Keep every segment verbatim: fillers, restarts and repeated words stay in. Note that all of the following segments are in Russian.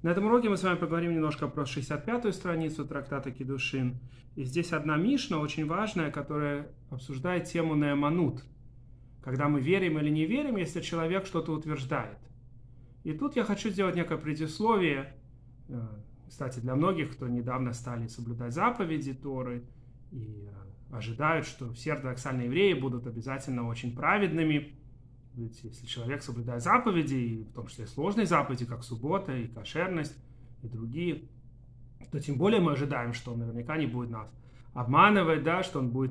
На этом уроке мы с вами поговорим немножко про шестьдесят пятую страницу трактата Кидушин. И здесь одна Мишна, очень важная, которая обсуждает тему неэманут. Когда мы верим или не верим, если человек что-то утверждает. И тут я хочу сделать некое предисловие. Кстати, для многих, кто недавно стали соблюдать заповеди Торы и ожидают, что все ортодоксальные евреи будут обязательно очень праведными. Ведь если человек соблюдает заповеди, и в том числе сложные заповеди, как суббота и кошерность, и другие, то тем более мы ожидаем, что он наверняка не будет нас обманывать, да, что он будет,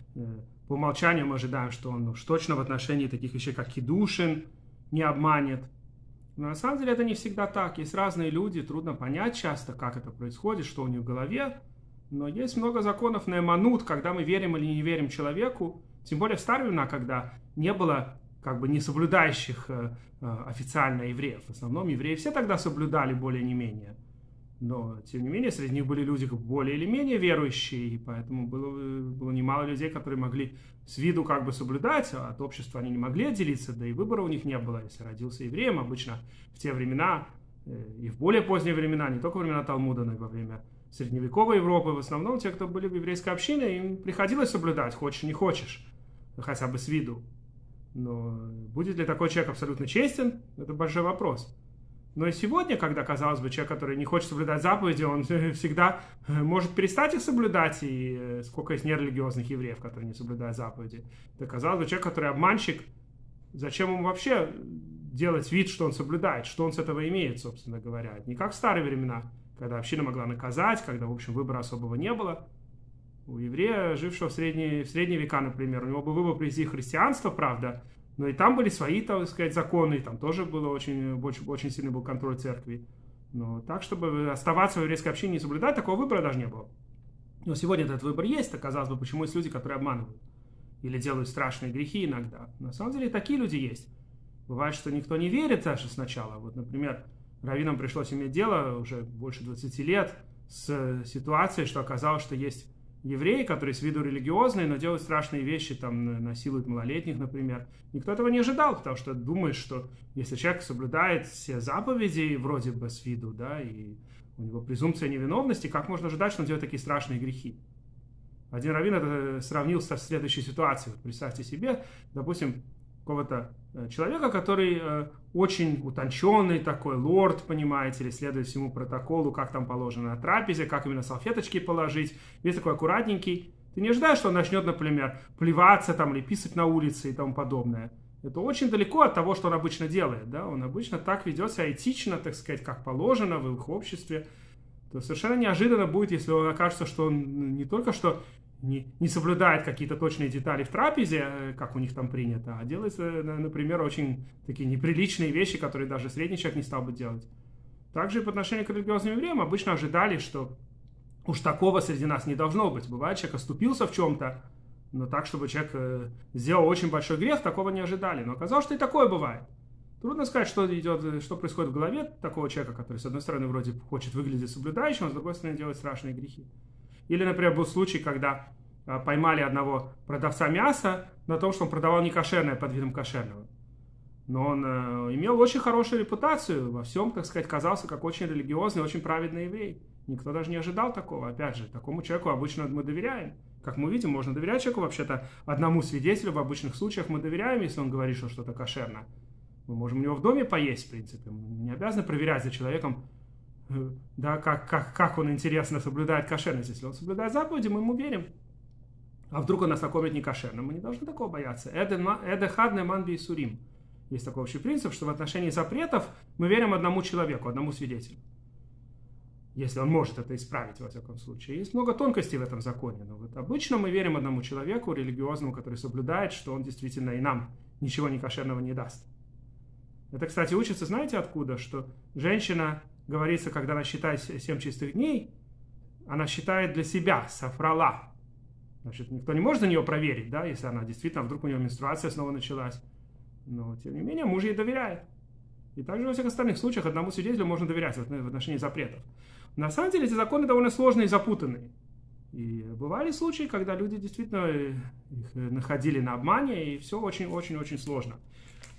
по умолчанию мы ожидаем, что он уж точно в отношении таких вещей, как кидушин, не обманет. Но на самом деле это не всегда так. Есть разные люди, трудно понять часто, как это происходит, что у них в голове. Но есть много законов неэманут, когда мы верим или не верим человеку, тем более в старые времена, когда не было как бы не соблюдающих э, э, официально евреев. В основном евреи все тогда соблюдали более не менее. Но, тем не менее, среди них были люди более или менее верующие, и поэтому было, было немало людей, которые могли с виду как бы соблюдать, а от общества они не могли отделиться, да и выбора у них не было. Если родился евреем, обычно в те времена, э, и в более поздние времена, не только во времена Талмуда, но и во время средневековой Европы, в основном те, кто были в еврейской общине, им приходилось соблюдать, хочешь не хочешь, хотя бы с виду. Но будет ли такой человек абсолютно честен, это большой вопрос. Но и сегодня, когда, казалось бы, человек, который не хочет соблюдать заповеди, он всегда может перестать их соблюдать, и сколько есть нерелигиозных евреев, которые не соблюдают заповеди. Это, казалось бы, человек, который обманщик, зачем ему вообще делать вид, что он соблюдает, что он с этого имеет, собственно говоря. Не как в старые времена, когда община могла наказать, когда, в общем, выбора особого не было. У еврея, жившего в средние, в средние века, например, у него был выбор привести христианство, правда, но и там были свои, так сказать, законы, и там тоже было очень, очень, очень сильный был контроль церкви. Но так, чтобы оставаться в еврейской общине и не соблюдать, такого выбора даже не было. Но сегодня этот выбор есть, так, казалось бы, почему есть люди, которые обманывают или делают страшные грехи иногда. На самом деле такие люди есть. Бывает, что никто не верит даже сначала. Вот, например, раввинам пришлось иметь дело уже больше двадцати лет с ситуацией, что оказалось, что есть евреи, которые с виду религиозные, но делают страшные вещи, там, насилуют малолетних, например. Никто этого не ожидал, потому что думаешь, что если человек соблюдает все заповеди, вроде бы с виду, да, и у него презумпция невиновности, как можно ожидать, что он делает такие страшные грехи? Один раввин это сравнил со следующей ситуацией. Вот представьте себе, допустим, какого-то человека, который э, очень утонченный такой, лорд, понимаете, или следует всему протоколу, как там положено на трапезе, как именно салфеточки положить, весь такой аккуратненький. Ты не ожидаешь, что он начнет, например, плеваться там или писать на улице и тому подобное. Это очень далеко от того, что он обычно делает, да, он обычно так ведет себя этично, так сказать, как положено в их обществе. То совершенно неожиданно будет, если он окажется, что он не только что Не, не соблюдает какие-то точные детали в трапезе, как у них там принято, а делает, например, очень такие неприличные вещи, которые даже средний человек не стал бы делать. Также и по отношению к религиозным евреям обычно ожидали, что уж такого среди нас не должно быть. Бывает, человек оступился в чем-то, но так, чтобы человек сделал очень большой грех, такого не ожидали. Но оказалось, что и такое бывает. Трудно сказать, что идет, что происходит в голове такого человека, который, с одной стороны, вроде хочет выглядеть соблюдающим, а с другой стороны, делает страшные грехи. Или, например, был случай, когда поймали одного продавца мяса на том, что он продавал некошерное под видом кошерного. Но он э, имел очень хорошую репутацию, во всем, так сказать, казался как очень религиозный, очень праведный еврей. Никто даже не ожидал такого. Опять же, такому человеку обычно мы доверяем. Как мы видим, можно доверять человеку, вообще-то, одному свидетелю. В обычных случаях мы доверяем, если он говорит, что что-то кошерно. Мы можем у него в доме поесть, в принципе. Мы не обязаны проверять за человеком, да, как, как, как он, интересно, соблюдает кошерность. Если он соблюдает заповеди, мы ему верим. А вдруг он нас накормит некошерным? Мы не должны такого бояться. Эдехадне манби сурим. Есть такой общий принцип, что в отношении запретов мы верим одному человеку, одному свидетелю. Если он может это исправить, во всяком случае. Есть много тонкостей в этом законе. Но вот обычно мы верим одному человеку, религиозному, который соблюдает, что он действительно и нам ничего некошерного не даст. Это, кстати, учится, знаете откуда? Что женщина, говорится, когда она считает семь чистых дней, она считает для себя, сафрала. Значит, никто не может за нее проверить, да, если она действительно, вдруг у нее менструация снова началась. Но, тем не менее, муж ей доверяет. И также во всех остальных случаях одному свидетелю можно доверять в отношении запретов. На самом деле, эти законы довольно сложные и запутанные. И бывали случаи, когда люди действительно их находили на обмане, и все очень-очень-очень сложно.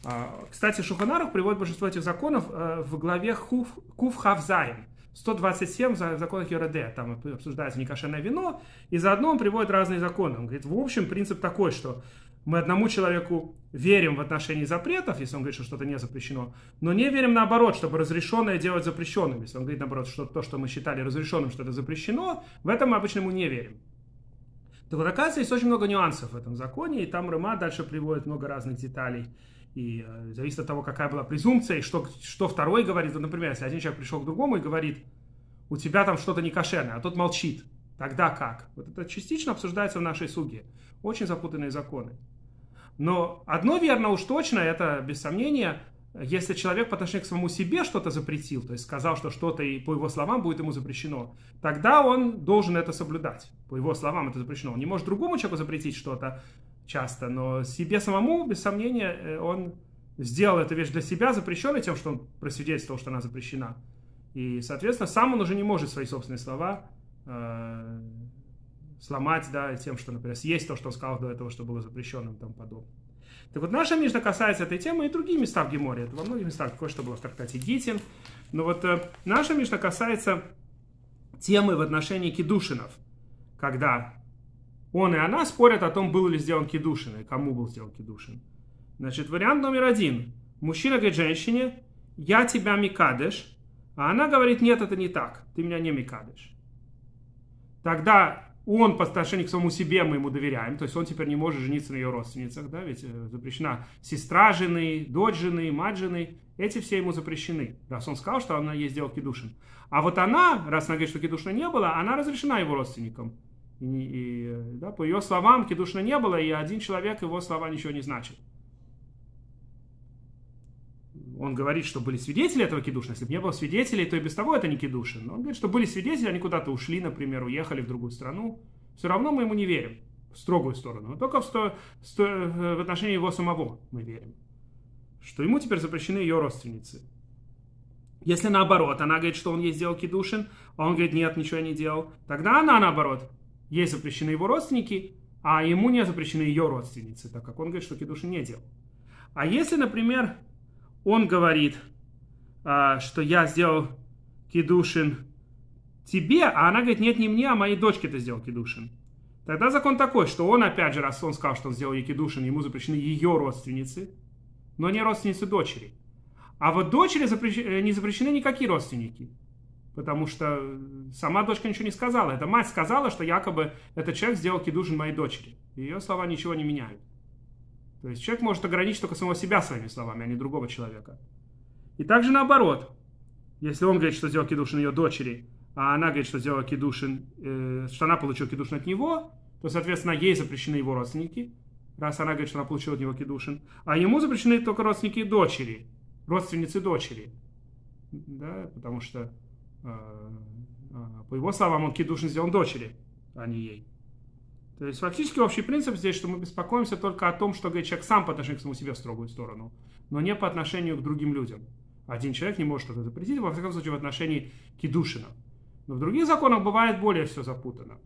Кстати, Шулхан Арух приводит большинство этих законов в главе Кув, Кув Хав Зайн, сто двадцать семь в законах Йереде. Там обсуждается некошерное вино, и заодно он приводит разные законы. Он говорит, в общем, принцип такой, что мы одному человеку верим в отношении запретов, если он говорит, что что-то не запрещено, но не верим наоборот, чтобы разрешенное делать запрещенным. Если он говорит наоборот, что то, что мы считали разрешенным, что это запрещено, в этом мы обычно ему не верим. Так вот, оказывается, есть очень много нюансов в этом законе, и там Рама дальше приводит много разных деталей. И э, зависит от того, какая была презумпция, и что, что второй говорит. Вот, например, если один человек пришел к другому и говорит, у тебя там что-то некошерное, а тот молчит, тогда как? Вот это частично обсуждается в нашей суге. Очень запутанные законы. Но одно верно уж точно, это без сомнения, если человек по отношению к самому себе что-то запретил, то есть сказал, что что-то, и по его словам, будет ему запрещено, тогда он должен это соблюдать. По его словам это запрещено. Он не может другому человеку запретить что-то часто, но себе самому, без сомнения, он сделал эту вещь для себя запрещенной тем, что он просвидетельствовал, что она запрещена. И, соответственно, сам он уже не может свои собственные слова э, сломать, да, тем, что, например, съесть то, что он сказал до этого, что было запрещенным и тому подобное. Так вот, наша Мишна касается этой темы и другие места в Геморе. Это во многих местах кое-что было в трактате Гитин. Но вот э, наша Мишна касается темы в отношении кидушинов, когда он и она спорят о том, был ли сделан кидушин, и кому был сделан кидушин. Значит, вариант номер один. Мужчина говорит женщине, я тебя микадеш, а она говорит, нет, это не так, ты меня не микадеш. Тогда он по отношению к самому себе, мы ему доверяем, то есть он теперь не может жениться на ее родственницах, да, ведь запрещена сестра жены, дочь жены, мать жены, эти все ему запрещены, раз он сказал, что она ей сделал кидушин. А вот она, раз она говорит, что кидушина не было, она разрешена его родственникам. И, и, да, по ее словам, кидушина не было, и один человек, его слова ничего не значит. Он говорит, что были свидетели этого кидушина. Если бы не было свидетелей, то и без того это не кидушин. Но он говорит, что были свидетели, они куда-то ушли, например, уехали в другую страну. Все равно мы ему не верим в строгую сторону. Но только в, сто, сто, в отношении его самого мы верим. Что ему теперь запрещены ее родственницы. Если наоборот, она говорит, что он ей сделал кидушин, а он говорит, нет, ничего я не делал, тогда она наоборот. Ей запрещены его родственники, а ему не запрещены ее родственницы, так как он говорит, что кидушин не делал. А если, например, он говорит, что я сделал кидушин тебе, а она говорит, нет, не мне, а моей дочке ты сделал кидушин. Тогда закон такой, что он, опять же, раз он сказал, что он сделал ей кидушин, ему запрещены ее родственницы, но не родственницы дочери. А вот дочери запрещ... не запрещены никакие родственники. Потому что сама дочка ничего не сказала. Это мать сказала, что якобы этот человек сделал кидушин моей дочери. Ее слова ничего не меняют. То есть человек может ограничить только самого себя своими словами, а не другого человека. И также наоборот. Если он говорит, что сделал кидушин ее дочери, а она говорит, что сделала кидушин, э, что она получила кидушин от него, то, соответственно, ей запрещены его родственники, раз она говорит, что она получила от него кидушин, а ему запрещены только родственники дочери, родственницы дочери. Да, потому что по его словам, он кидушин сделан дочери, а не ей. То есть фактически общий принцип здесь, что мы беспокоимся только о том, что говорит человек сам по отношению к самому себе в строгую сторону, но не по отношению к другим людям. Один человек не может что-то запретить, во всяком случае, в отношении кидушина. Но в других законах бывает более все запутано.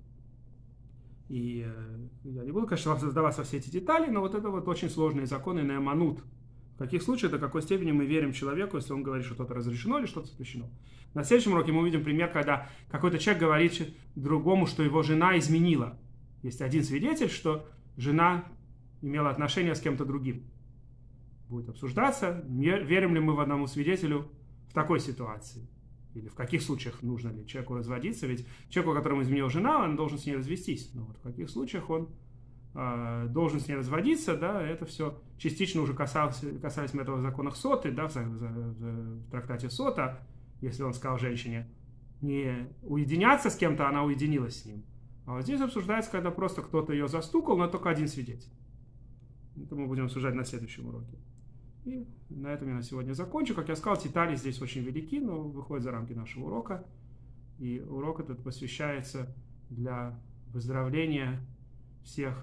И э, я не буду, конечно, вдаваться во все эти детали, но вот это вот очень сложные законы неаманут. В каких случаях, до какой степени мы верим человеку, если он говорит, что что-то разрешено или что-то запрещено. На следующем уроке мы увидим пример, когда какой-то человек говорит другому, что его жена изменила. Есть один свидетель, что жена имела отношения с кем-то другим. Будет обсуждаться, верим ли мы в одному свидетелю в такой ситуации. Или в каких случаях нужно ли человеку разводиться. Ведь человеку, которому изменила жена, он должен с ней развестись. Но вот в каких случаях он э, должен с ней разводиться, да, это все частично уже касалось, касались мы этого в законах Соты, да, в, в, в, в трактате Сота. Если он сказал женщине не уединяться с кем-то, она уединилась с ним. А вот здесь обсуждается, когда просто кто-то ее застукал, но только один свидетель. Это мы будем обсуждать на следующем уроке. И на этом я на сегодня закончу. Как я сказал, детали здесь очень велики, но выходят за рамки нашего урока. И урок этот посвящается для выздоровления всех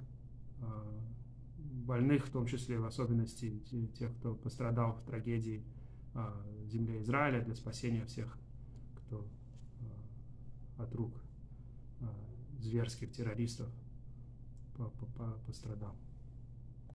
больных, в том числе в особенности тех, кто пострадал в трагедии в земле Израиля, для спасения всех, кто от рук зверских террористов пострадал.